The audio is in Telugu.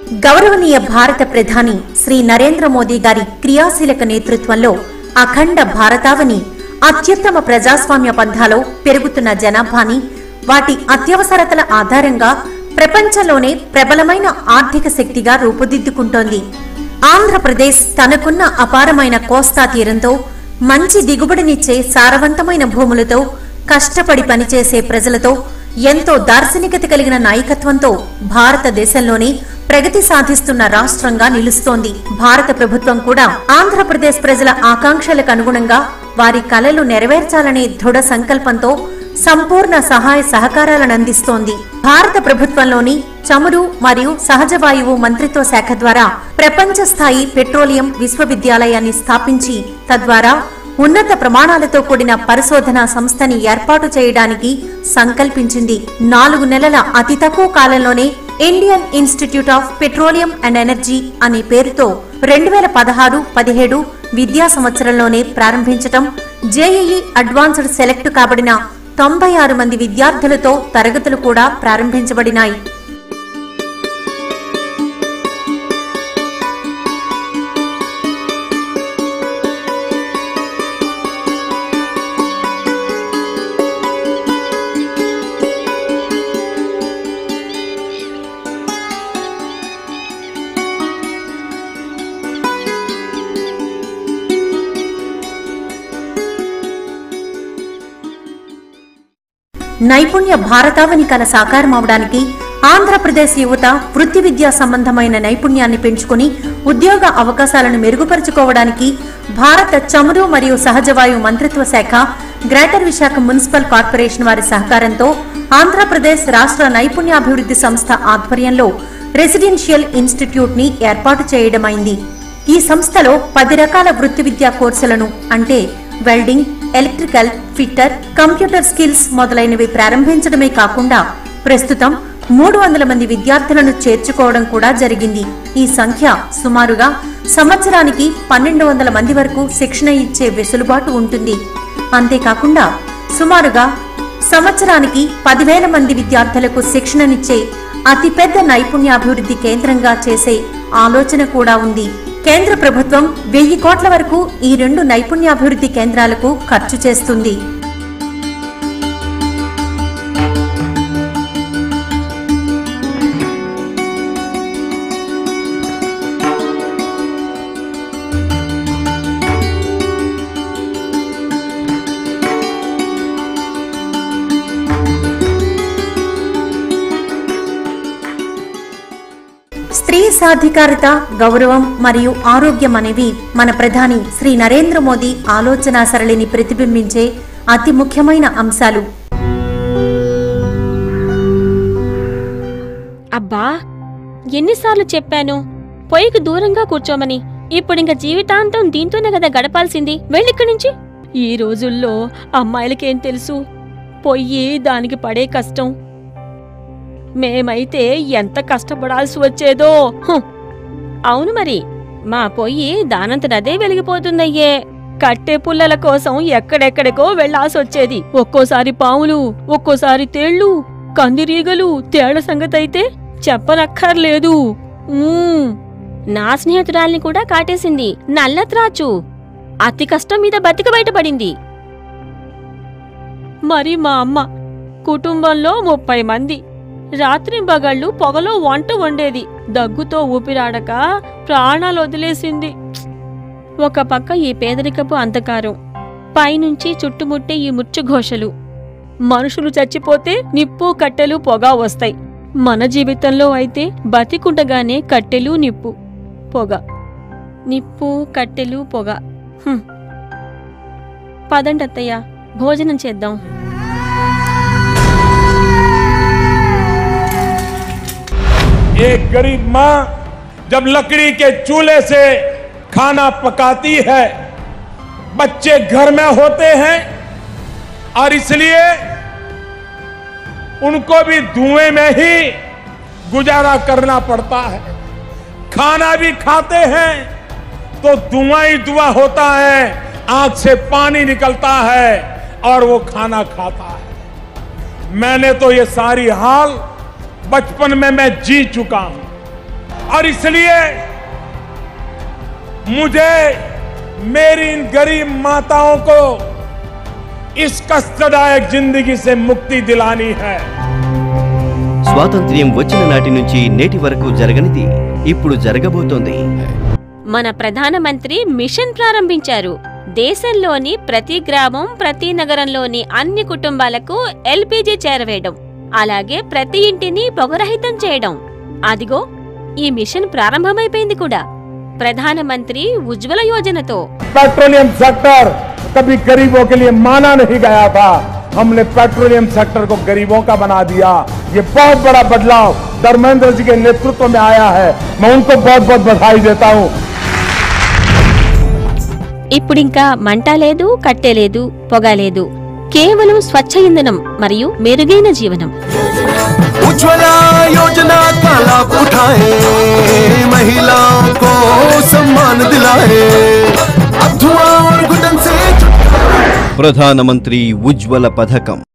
గౌరవనీయ భారత ప్రధాని శ్రీ నరేంద్ర మోదీ గారి క్రియాశీలక నేతృత్వంలో అఖండ భారతావని అత్యుత్తమ ప్రజాస్వామ్య పంథాలో పెరుగుతున్న జనాభాని వాటి అత్యవసరతల ఆధారంగా ప్రపంచంలోనే ప్రబలమైన ఆర్థిక శక్తిగా రూపుదిద్దుకుంటోంది. ఆంధ్రప్రదేశ్ తనకున్న అపారమైన కోస్తా తీరంతో, మంచి దిగుబడినిచ్చే సారవంతమైన భూములతో, కష్టపడి పనిచేసే ప్రజలతో, ఎంతో దార్శనికత కలిగిన నాయకత్వంతో భారతదేశంలోనే ప్రగతి సాధిస్తున్న రాష్ట్రంగా నిలుస్తోంది. భారత ప్రభుత్వం కూడా ఆంధ్రప్రదేశ్ ప్రజల ఆకాంక్షలకు అనుగుణంగా వారి కలలు నెరవేర్చాలనే దృఢ సంకల్పంతో సంపూర్ణ సహాయ సహకారాలను అందిస్తోంది. భారత ప్రభుత్వంలోని చమురు మరియు సహజ వాయువు మంత్రిత్వ శాఖ ద్వారా ప్రపంచ స్థాయి పెట్రోలియం విశ్వవిద్యాలయాన్ని స్థాపించి తద్వారా ఉన్నత ప్రమాణాలతో కూడిన పరిశోధనా సంస్థని ఏర్పాటు చేయడానికి సంకల్పించింది. 4 నెలల అతి తక్కువ కాలంలోనే Indian Institute of Petroleum and Energy అనే పేరుతో 2016-17 విద్యా సంవత్సరంలోనే ప్రారంభించటం, జేఈఈ అడ్వాన్స్డ్ సెలెక్ట్ కాబడిన 96 మంది విద్యార్థులతో తరగతులు కూడా ప్రారంభించబడినాయి. నైపుణ్య భారతావని కల సాకారమవడానికి ఆంధ్రప్రదేశ్ యువత వృత్తి విద్యా సంబంధమైన నైపుణ్యాన్ని పెంచుకుని ఉద్యోగ అవకాశాలను మెరుగుపరుచుకోవడానికి భారత చమురు మరియు సహజవాయు మంత్రిత్వ శాఖ, గ్రేటర్ విశాఖ మున్సిపల్ కార్పొరేషన్ వారి సహకారంతో ఆంధ్రప్రదేశ్ రాష్ట్ర నైపుణ్యాభివృద్ధి సంస్థ ఆధ్వర్యంలో రెసిడెన్షియల్ ఇన్స్టిట్యూట్ ని ఏర్పాటు చేయడమైంది. ఈ సంస్థలో 10 రకాల వృత్తి విద్యా కోర్సులను అంటే welding, electrical, fitter, computer skills మొదలైనవి ప్రారంభించడమే కాకుండా ప్రస్తుతం 300 మంది విద్యార్థులను చేర్చుకోవడం కూడా జరిగింది. ఈ సంఖ్య సుమారుగా సంవత్సరానికి 1200 మంది వరకు శిక్షణ ఇచ్చే వెసులుబాటు ఉంటుంది. అంతేకాకుండా సుమారుగా సంవత్సరానికి 10,000 మంది విద్యార్థులకు శిక్షణనిచ్చే అతిపెద్ద నైపుణ్యాభివృద్ధి కేంద్రంగా చేసే ఆలోచన కూడా ఉంది. కేంద్ర ప్రభుత్వం 1000 కోట్ల వరకు ఈ 2 నైపుణ్యాభివృద్ధి కేంద్రాలకు ఖర్చు చేస్తుంది. స్త్రీ సాధికారత, గౌరవం మరియు ఆరోగ్యం అనేవి మన ప్రధాని శ్రీ నరేంద్ర మోదీ ఆలోచనా సరళిని ప్రతిబింబించే అతి ముఖ్యమైన అంశాలు. అబ్బా, ఎన్నిసార్లు చెప్పాను పొయ్యికి దూరంగా కూర్చోమని. ఇప్పుడింక జీవితాంతం దీంతోనే కదా గడపాల్సింది. వెళ్ళిక్కడి నుంచి. ఈ రోజుల్లో అమ్మాయిలకేం తెలుసు పొయ్యి, దానికి పడే కష్టం. మేమైతే ఎంత కష్టపడాల్సి వచ్చేదో. అవును మరి, మా పొయ్యి దానంతటదే వెలిగిపోతుందయ్యే. కట్టె పుల్లల కోసం ఎక్కడెక్కడికో వెళ్లాల్సొచ్చేది. ఒక్కోసారి పాములు, ఒక్కోసారి తేళ్లు, కందిరీగలు, తేళ్ల సంగతైతే చెప్పనక్కర్లేదు. నా స్నేహితురాల్ని కూడా కాటేసింది నల్లత్రాచు. అతి కష్టం మీద బతిక బయటపడింది. మరి మా అమ్మ కుటుంబంలో 30 మంది. రాత్రింబగళ్ళు పొగలో వంట వండేది. దగ్గుతో ఊపిరాడక ప్రాణాలు వదిలేసింది. ఒక పక్క ఈ పేదరికపు అంధకారం, పైనుంచి చుట్టుముట్టే ఈ మృత్యుఘోషలు. మనుషులు చచ్చిపోతే నిప్పు, కట్టెలు, పొగ వస్తాయి. మన జీవితంలో అయితే బతికుండగానే కట్టెలు, నిప్పు, పొగ. నిప్పు, కట్టెలు, పొగ. పదండి అత్తయ్య, భోజనం చేద్దాం. एक गरीब माँ जब लकड़ी के चूल्हे से खाना पकाती है, बच्चे घर में होते हैं और इसलिए उनको भी धुएं में ही गुजारा करना पड़ता है। खाना भी खाते हैं तो धुआं ही धुआं होता है, आंख से पानी निकलता है और वो खाना खाता है। मैंने तो ये सारी हाल बचपन में मैं जी चुका हूं। और इसलिए मुझे मेरी इन गरीब माताओं को इस कष्टदायक जिंदगी से मुक्ति दिलानी है। స్వాతంత్ర్యం వచ్చిన నాటి నుంచి నేటి వరకు జరగనిది ఇప్పుడు జరగబోతోంది। మన ప్రధానమంత్రి మిషన్ ప్రారంభించారు। దేశంలోని ప్రతి గ్రామం, ప్రతి నగరంలోని అన్ని కుటుంబాలకు ఎల్పీజీ చేరవేయడం, అలాగే ప్రతి ఇంటిని పొగరహితం చేయడం। అదిగో ఈ మిషన్ ప్రారంభమైపోయింది కూడా ప్రధానమంత్రి ఉజ్వల యోజనతో। पेट्रोलियम सेक्टर कभी गरीबों के लिए माना नहीं गया था, हमने पेट्रोलियम सेक्टर को गरीबों का बना दिया। ये बहुत बड़ा बदलाव धर्मेंद्र जी के नेतृत्व में आया है, मैं उनको बहुत बहुत बधाई देता हूं। ఇప్పుడింకా మంట లేదు, కట్టె లేదు, పొగ లేదు, కేవలం స్వచ్ఛ ఇంధనం మరియు మెరుగైన జీవనం। उज्ज्वला योजना का लाभ उठाए, महिलाओं को सम्मान दिलाए, अब धुआं और घुटन से ప్రధానమంత్రి ఉజ్వల పథకం।